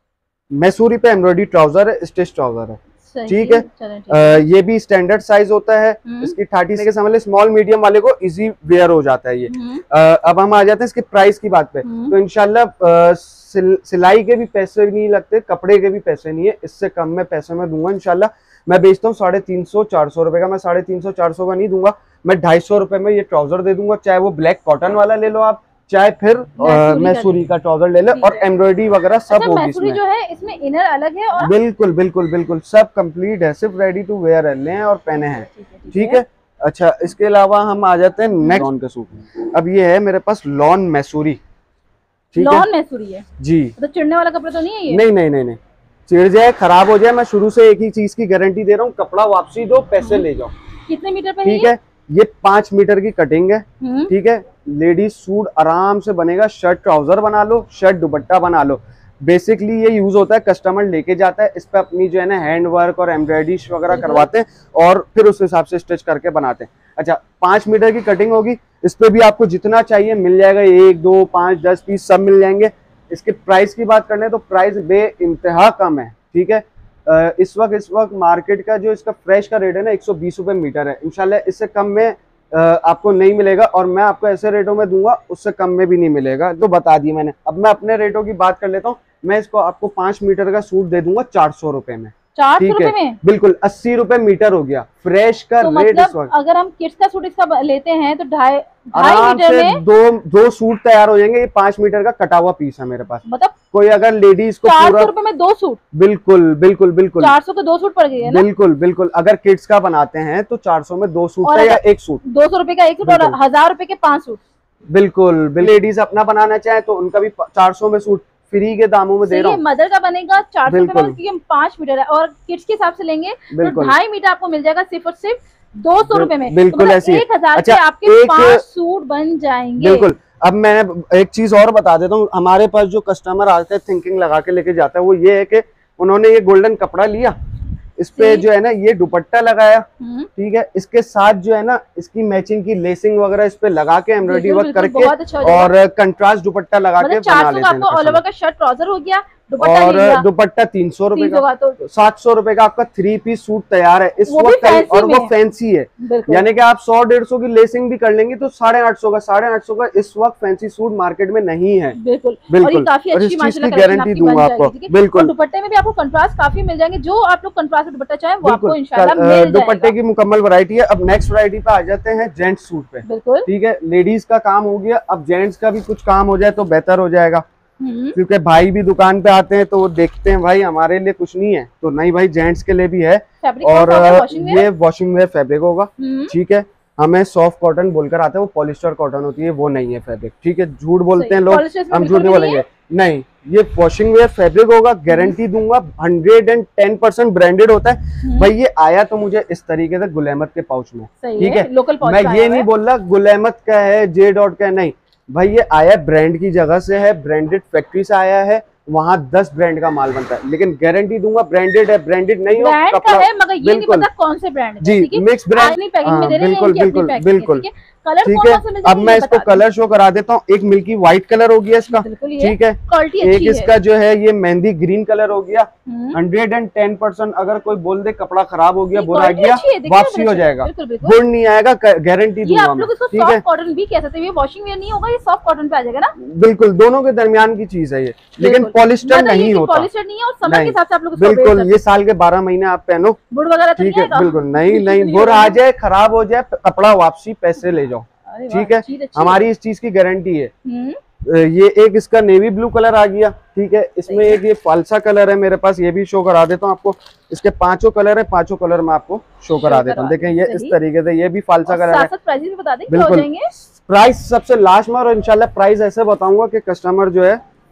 मैसूरी पे एम्ब्रॉयडरी ट्राउजर है, स्टिच ट्राउजर है, ठीक है। ये भी स्टैंडर्ड साइज होता है, इसकी 30 के समझ स्मॉल मीडियम वाले को इजी वेयर हो जाता है ये। अब हम आ जाते हैं इसके प्राइस की बात पे, तो इंशाल्लाह सिलाई के भी पैसे नहीं लगते, कपड़े के भी पैसे नहीं है, इससे कम में पैसे में दूंगा इंशाल्लाह। मैं बेचता हूँ 350-400 रुपए का, मैं 350-400 का नहीं दूंगा, मैं 250 रुपए में ये ट्राउजर दे दूंगा, चाहे वो ब्लैक कॉटन वाला ले लो आप, चाहे फिर मैसूरी का ट्राउजर ले लो, और एम्ब्रॉयडरी वगैरह सब होगी इसमें। जो है इसमें इनर अलग है और बिल्कुल बिल्कुल बिल्कुल सब कंप्लीट है, सिर्फ रेडी टू वेयर है, लें और पहने हैं, ठीक है। अच्छा, इसके अलावा हम आ जाते हैं नेक्स्ट लॉन के सूट। अब ये है मेरे पास लॉन मैसूरी, ठीक है, लॉन मैसूरी है जी, तो चिड़ने वाला कपड़ा तो नहीं है ये? नहीं नहीं नहीं नहीं, चिड़ जाए खराब हो जाए, मैं शुरू से एक ही चीज की गारंटी दे रहा हूँ, कपड़ा वापसी दो, पैसे ले जाओ। कितने मीटर पे ठीक है, ये 5 मीटर की कटिंग है, ठीक है। लेडीज सूट आराम से बनेगा, शर्ट ट्राउजर बना लो, शर्ट दुपट्टा बना लो। बेसिकली ये यूज होता है, कस्टमर लेके जाता है, इस पे अपनी जो है ना हैंड वर्क और एम्ब्रॉयडरी वगैरह करवाते हैं, और फिर उस हिसाब से स्टिच करके बनाते हैं। अच्छा, 5 मीटर की कटिंग होगी, इस पे भी आपको जितना चाहिए मिल जाएगा, 1, 2, 5, 10 पीस सब मिल जाएंगे। इसके प्राइस की बात करने तो प्राइस बे इंतहा कम है, ठीक है। इस वक्त मार्केट का जो इसका फ्रेश का रेट है ना 120 रुपए मीटर है, इंशाल्लाह इससे कम में आपको नहीं मिलेगा, और मैं आपको ऐसे रेटों में दूंगा उससे कम में भी नहीं मिलेगा, तो बता दी मैंने। अब मैं अपने रेटों की बात कर लेता हूँ, मैं इसको आपको 5 मीटर का सूट दे दूंगा 400 रुपए में, 400 रुपए में, बिल्कुल 80 रुपए मीटर हो गया फ्रेश का तो रेट। मतलब इस वक्त अगर हम किड्स का सूट इसका लेते हैं तो 2.5 आराम मीटर से में दो सूट तैयार हो जाएंगे। ये 5 मीटर का कटा हुआ पीस है मेरे पास, मतलब कोई अगर लेडीज को 400 रुपए में 2 सूट, बिल्कुल बिल्कुल बिल्कुल 400 के 2 सूट पड़ गए ना, बिल्कुल बिल्कुल। अगर किड्स का बनाते हैं तो 400 में 2 सूट या 1 सूट, 200 रुपए का 1 सूट, और 1000 रुपए के 5 सूट, बिल्कुल। लेडीज अपना बनाना चाहे तो उनका भी 400 में सूट फ्री के दामों में दे रहा हूँ। मदर का बनेगा 400 रुपए में, क्योंकि हम 5 मीटर है, और किड्स के हिसाब से लेंगे तो 2.5 मीटर आपको मिल जाएगा सिर्फ और सिर्फ 200 रुपए में, बिल्कुल ऐसी 1000 के आपके 5 सूट बन जाएंगे। बिल्कुल। अब मैं एक चीज और बता देता हूँ, हमारे पास जो कस्टमर आते हैं थिंकिंग लगा के लेके जाता है, वो ये है कि उन्होंने ये गोल्डन कपड़ा लिया, इस पे जो है ना ये दुपट्टा लगाया, ठीक है, इसके साथ जो है ना इसकी मैचिंग की लेसिंग वगैरह इस पे लगा के एम्ब्रॉयडरी वर्क करके और कंट्रास्ट दुपट्टा लगा के बना लेते हैं। ऑल ओवर का शर्ट ट्राउजर हो गया, और दुपट्टा 300 रुपए का, तो 700 रुपए का आपका 3 पीस सूट तैयार है इस वक्त, और वो फैंसी है, यानी कि आप 100-150 की लेसिंग भी कर लेंगे तो 850 का इस वक्त फैंसी सूट मार्केट में नहीं है। बिल्कुल बिल्कुल, काफी अच्छी गारंटी दूंगा आपको। बिल्कुल, दुपट्टे में भी आपको कंट्रास्ट काफी मिल जाएंगे, जो आप लोग कंट्रास्ट दुपट्टा चाहें वो आपको इंशाल्लाह मिल जाएगा। दुपट्टे की मुकम्मल वैरायटी है। अब नेक्स्ट वैरायटी पे आ जाते हैं जेंट्स सूट पे। बिल्कुल, ठीक है, लेडीज का काम हो गया, अब जेंट्स का भी कुछ काम हो जाए तो बेहतर हो जाएगा, क्योंकि भाई भी दुकान पे आते हैं तो वो देखते हैं भाई हमारे लिए कुछ नहीं है, तो नहीं भाई जेंट्स के लिए भी है। और ये वॉशिंग वेयर फैब्रिक होगा, ठीक है। हमें सॉफ्ट कॉटन बोलकर आता है, वो पॉलिस्टर कॉटन होती है, वो नहीं है फैब्रिक, ठीक है। झूठ बोलते हैं लोग, हम झूठ नहीं बोलेंगे, नहीं, ये वॉशिंग वेयर फैब्रिक होगा, गारंटी दूंगा, 110% ब्रांडेड होता है भाई। ये आया तो मुझे इस तरीके से गुल अहमद के पाउच में, ठीक है, मैं ये नहीं बोल रहा गुल अहमद का है, जे डॉट का, नहीं भाई, ये आया ब्रांड की जगह से है, ब्रांडेड फैक्ट्री से आया है, वहाँ 10 ब्रांड का माल बनता है, लेकिन गारंटी दूंगा ब्रांडेड है, ब्रांडेड नहीं हो कपड़ा है, मगर ये नहीं पता कौन से ब्रांड जी, मिक्स ब्रांड, बिल्कुल बिल्कुल बिल्कुल, ठीक है। अब मैं इसको कलर शो करा देता हूँ। एक मिल्की व्हाइट कलर हो गया इसका, ठीक है, एक इसका जो है ये मेहंदी ग्रीन कलर हो गया। 110% अगर कोई बोल दे कपड़ा खराब हो गया, बुरा गया, वापसी हो जाएगा, गुड़ नहीं आएगा, गारंटी दूंगा, ठीक है। कॉटन भी कह सकते हैं, वॉशिंग वेयर नहीं होगा, ये सॉफ्ट कॉटन पे आ जाएगा ना, बिल्कुल, दोनों के दरमियान की चीज है ये, लेकिन पॉलिस्टर नहीं होता, पॉलिस्टर नहीं है, और समय के हिसाब से आप लोग बिल्कुल, ये साल के 12 महीने आप पहनो, बुड़ वगैरह ठीक है, बिल्कुल नहीं, बुर आ जाए, खराब हो जाए, कपड़ा वापसी, पैसे ले जाओ, ठीक है, हमारी इस चीज की गारंटी है। ये एक इसका नेवी ब्लू कलर आ गया, ठीक है। इसमें एक ये फालसा कलर है मेरे पास, ये भी शो करा देता हूँ आपको। इसके 5 कलर है, 5 कलर मैं आपको शो करा देता हूँ। देखें ये इस तरीके से, ये भी फालसा कलर है। प्राइस भी बता दें, बिल्कुल प्राइस सबसे लास्ट में, और इंशाल्लाह प्राइस ऐसे बताऊंगा कि कस्टमर जो है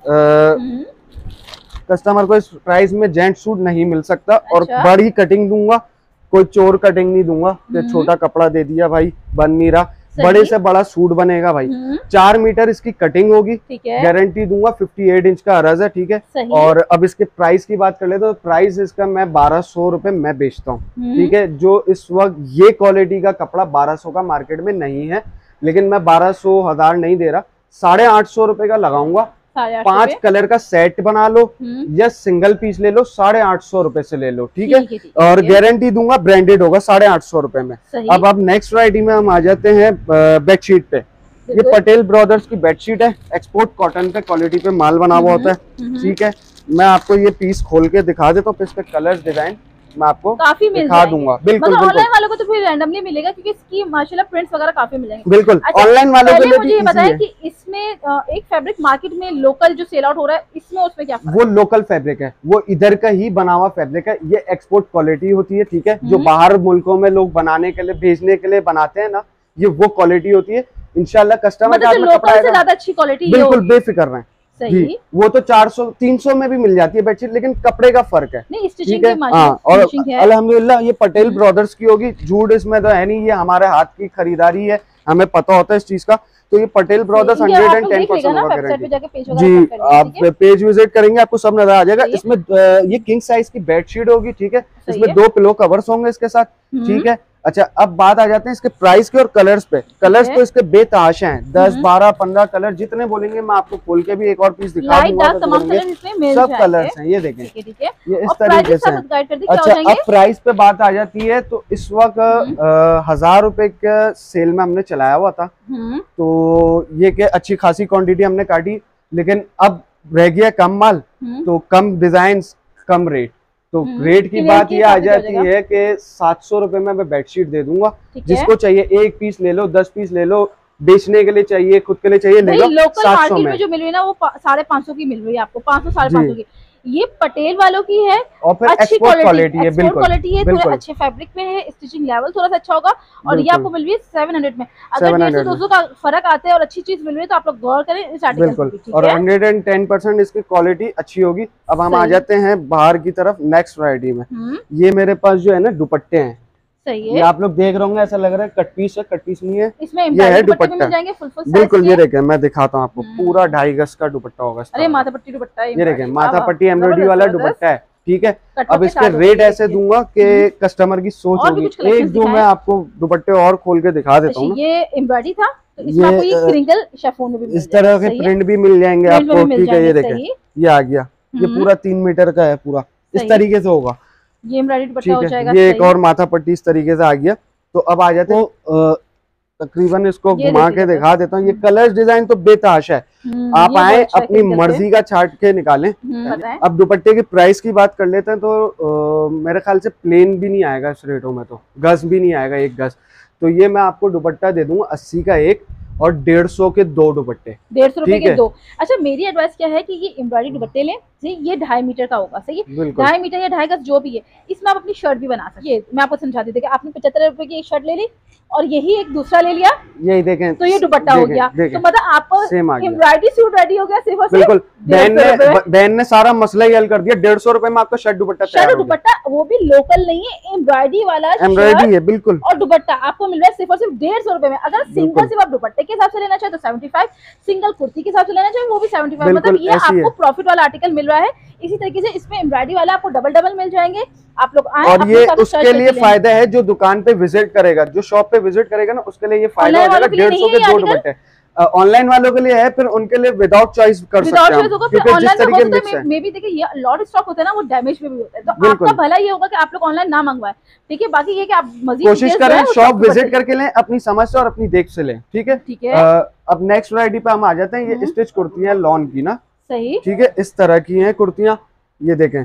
कस्टमर को इस प्राइस में जेंट सूट नहीं मिल सकता। और बड़ी कटिंग दूंगा, कोई चोर कटिंग नहीं दूंगा कि छोटा कपड़ा दे दिया भाई बन नहीं रहा, बड़े से बड़ा सूट बनेगा भाई। 4 मीटर इसकी कटिंग होगी, गारंटी दूंगा। 58 इंच का अरज है, ठीक है। और अब इसके प्राइस की बात कर ले तो प्राइस इसका मैं 1200 रुपए मैं बेचता हूँ, ठीक है। जो इस वक्त ये क्वालिटी का कपड़ा 1200 का मार्केट में नहीं है, लेकिन मैं 1200 1000 नहीं दे रहा, 850 रुपए का लगाऊंगा। 5 कलर का सेट बना लो या सिंगल पीस ले लो, 850 रुपए से ले लो, ठीक है। और गारंटी दूंगा, ब्रांडेड होगा 850 रुपए में। अब नेक्स्ट वैरायटी में हम आ जाते हैं बेडशीट पे। ये पटेल ब्रदर्स की बेडशीट है, एक्सपोर्ट कॉटन पे क्वालिटी पे माल बना हुआ होता है, ठीक है। मैं आपको ये पीस खोल के दिखा देता हूँ, इसके कलर डिजाइन मैं आपको काफी दिखा दूंगा। बिल्कुल ऑनलाइन वालों को तो फिर रैंडमली मिलेगा, क्योंकि इसकी माशाल्लाह प्रिंट्स वगैरह काफी मिलेंगे। बिल्कुल ऑनलाइन वालों के लिए मुझे ये बताया कि इसमें एक फैब्रिक मार्केट में लोकल जो सेल आउट हो रहा है, इसमें उसमें क्या? वो लोकल फैब्रिक है, वो इधर का ही बना हुआ फैब्रिक है। ये एक्सपोर्ट क्वालिटी होती है, ठीक है। जो बाहर मुल्कों में लोग बनाने के लिए, भेजने के लिए बनाते हैं ना, ये वो क्वालिटी होती है। इंशाल्लाह कस्टमर लोकल से ज्यादा अच्छी क्वालिटी, बिल्कुल बेफिक्र रहें। जी, वो तो 400-300 में भी मिल जाती है बेडशीट, लेकिन कपड़े का फर्क है, ठीक है। हाँ, और अल्हम्दुलिल्लाह ये पटेल ब्रदर्स की होगी, झूठ इसमें तो है नहीं, ये हमारे हाथ की खरीदारी है, हमें पता होता है इस चीज का। तो ये पटेल ब्रदर्स 110% जी, आप पेज विजिट करेंगे आपको सब नजर आ जाएगा। इसमें ये किंग साइज की बेडशीट होगी, ठीक है। इसमें 2 पिलो कवर्स होंगे इसके साथ, ठीक है। अच्छा, अब बात आ जाते हैं इसके प्राइस के और कलर्स पे। कलर्स तो इसके बेतहाशा हैं, 10 12 15 कलर जितने बोलेंगे मैं आपको खोल के भी एक और पीस दिखा दूंगा। सब कलर्स हैं, ये देखें, ये इस तरीके से। अच्छा, अब प्राइस पे बात आ जाती है तो इस वक्त 1000 रुपए के सेल में हमने चलाया हुआ था, तो ये के अच्छी खासी क्वांटिटी हमने काटी, लेकिन अब रह गया कम माल, तो कम डिजाइन कम रेट। तो रेट की बात ये आ जाती है कि 700 रुपए में मैं बेडशीट दे दूंगा। जिसको चाहिए 1 पीस ले लो, 10 पीस ले लो, बेचने के लिए चाहिए, खुद के लिए चाहिए ले लो। लोकल मार्केट में जो मिल रही है ना, वो 550 की मिल रही है आपको, 500 550 की। ये पटेल वालों की है, और फिर अच्छी क्वालिटी है, बिल्कुल क्वालिटी है, थोड़े अच्छे फैब्रिक में है, स्टिचिंग लेवल थोड़ा सा अच्छा होगा, और ये आपको मिल रही है 700 में। अगर 150-200 का फर्क आता है और अच्छी चीज मिल रही है तो आप लोग गौर करें इस आर्टिकल पे, और 110% इसकी क्वालिटी अच्छी होगी। अब हम आ जाते हैं बाहर की तरफ नेक्स्ट वैरायटी में। ये मेरे पास जो है ना दुपट्टे हैं, सही है। ये आप लोग देख रहे होंगे, ऐसा लग रहा है कट पीस है, कट पीस नहीं है, इसमें ये है दुपट्टा। बिल्कुल, ये देखें, मैं दिखाता हूँ आपको, पूरा 2.5 गज का दुपट्टा होगा। अरे माथा पट्टी दुपट्टा है, ये देखें, माथा पट्टी एम्ब्रॉयडरी वाला दुपट्टा है, ठीक है। अब इसके रेट ऐसे दूंगा कि कस्टमर की सोच होगी। एक जो मैं आपको दुपट्टे और खोल के दिखा देता हूँ। ये एम्ब्रॉयडरी था, इस तरह के प्रिंट भी मिल जाएंगे आपको, ठीक है। ये देखें, ये आ गया, ये पूरा 3 मीटर का है, पूरा इस तरीके से होगा, ये एम्ब्रॉयडरी दुपट्टा हो जाएगा। ये एक और माथा पट्टी इस तरीके से आ गया। तो अब आ जाते हैं, तकरीबन इसको घुमा के दिखा देता हूँ। ये कलर्स डिजाइन तो बेतहाशा है, आप आए अपनी मर्जी का छाट के निकालें। अब दुपट्टे की प्राइस की बात कर लेते हैं तो मेरे ख्याल से प्लेन भी नहीं आएगा इस रेटों में, तो गज भी नहीं आएगा, 1 गज। तो ये मैं आपको दुपट्टा दे दूंगा 80 का 1 और 150 के 2 दुपट्टे, 150 रुपए के 2। अच्छा, मेरी एडवाइस क्या है कि ये एम्ब्रॉयडरी दुपट्टे लें, ये 2.5 मीटर का होगा, सही है। 2.5 मीटर या 2.5 गज जो भी है, इसमें आप अपनी शर्ट भी बना सकते हैं। मैं आपको समझा देती हूँ, आपने 75 रुपए की एक शर्ट ले ली और यही एक दूसरा ले लिया, यही देखें, तो ये दुपट्टा हो गया। तो मतलब आपको एम्ब्रॉयडरी सूट रेडी हो गया सिर्फ और बिल्कुल। बहन ने सारा मसला ही हल कर दिया, 150 रुपए में आपका शर्ट दुपट्टा, वो भी लोकल नहीं है, एम्ब्रॉयडरी वाला एम्ब्रॉयडरी है, बिल्कुल। और दुपट्टा आपको मिल रहा है सिर्फ और सिर्फ 150 रुपए में। अगर सिंगल सिर्फ आप दुपट्टे के हिसाब से लेना चाहे तो 75, सिंगल कुर्ती के हिसाब से लेना चाहे वो भी 75। मतलब ये आपको प्रॉफिट वाला आर्टिकल मिल रहा है। इसी तरीके से इसमें एम्ब्रॉयडरी वाला आपको डबल मिल जाएंगे। आप लोग आए, और ये उसके लिए फायदा है जो दुकान पे विजिट करेगा, जो शॉप पे विजिट करेगा ना, उसके लिए ये फायदा हो जाएगा। 150 के 2 दुपट्टे ऑनलाइन वालों के लिए है, फिर उनके लिए विदाउट चॉइस कर सकते हैं। मे भी देखिए, ये लॉट स्टॉक होता है ना, वो डैमेज में भी होता है, तो आपका भला ये होगा कि आप लोग ऑनलाइन ना मंगवाएं, ठीक है। बाकी ये कि आप मजीद कोशिश करें शॉप विजिट करके लें, अपनी समझ से और अपनी देख से लें, ठीक है, ठीक है। अब नेक्स्ट वैरायटी पे हम आ जाते हैं। ये स्टिच कुर्तियां लॉन की ना, सही, ठीक है, इस तरह की हैं कुर्तियां। ये देखें,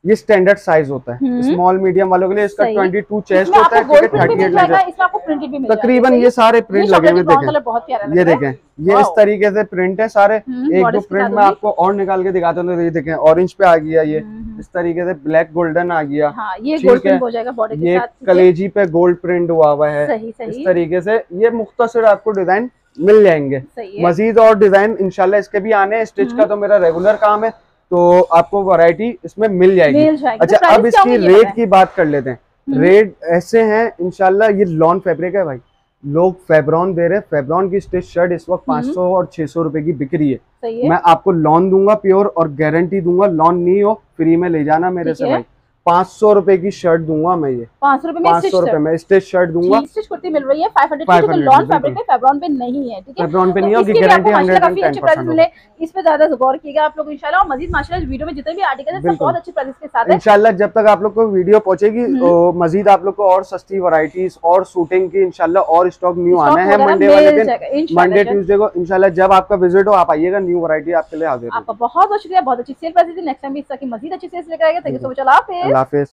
ये स्टैंडर्ड साइज होता है, स्मॉल मीडियम वालों के लिए इसका 22 चेस्ट होता है, 38 तकरीबन। ये सारे प्रिंट लगे हुए देखें, ये देखें, ये इस तरीके से प्रिंट है सारे। एक दो प्रिंट मैं आपको और निकाल के दिखाता हूँ, ये देखें ऑरेंज पे आ गया, ये इस तरीके से ब्लैक गोल्डन आ गया, ठीक है। ये कलेजी पे गोल्ड प्रिंट हुआ है, इस तरीके से ये मुख्तसर आपको डिजाइन मिल जाएंगे। मजीद और डिजाइन इंशाल्लाह इसके भी आने हैं। स्टिच का तो मेरा रेगुलर काम है, तो आपको वैरायटी इसमें मिल जाएगी। अच्छा, अब इसकी रेट की बात कर लेते हैं। रेट ऐसे हैं इंशाल्लाह, ये लॉन फैब्रिक है भाई, लोग फेब्रॉन दे रहे हैं। फेब्रॉन की स्टिच शर्ट इस वक्त 500 और 600 रुपए की बिक रही है। मैं आपको लॉन दूंगा प्योर, और गारंटी दूंगा लॉन नहीं हो फ्री में ले जाना मेरे से भाई। 500 रुपए की शर्ट दूंगा मैं, ये 500 रुपए में स्टिच शर्ट दूंगा। स्टिच कुर्ती मिल रही है 500 लॉन फैब्रिक में, फेब्रॉन पे नहीं है, ठीक है। फेब्रॉन पे नहीं होगी, गारंटी 110% मिले। इस पे ज्यादा गौर कीजिएगा आप लोग इंशाल्लाह। और मजीद माशाल्लाह वीडियो में जितने भी आर्टिकल है सब बहुत अच्छे प्राइस के साथ है इंशाल्लाह। जब तक आप लोग को वीडियो पहुंचेगी तो मजीद आप लोग को और सस्ती वैरायटीज और शूटिंग की इंशाल्लाह और स्टॉक न्यू आना है मंडे वाले दिन, मंडे ट्यूसडे को इंशाल्लाह। जब आपका विजिट हो आप आइएगा, न्यू वैरायटी आपके लिए हाजिर है। आपका बहुत बहुत शुक्रिया, बहुत अच्छी सेल प्राइस थी। नेक्स्ट टाइम भी इस तरह की मजीद अच्छी सेल्स लेकर आएगा। थैंक यू सो मच, अल्लाह हाफिज़।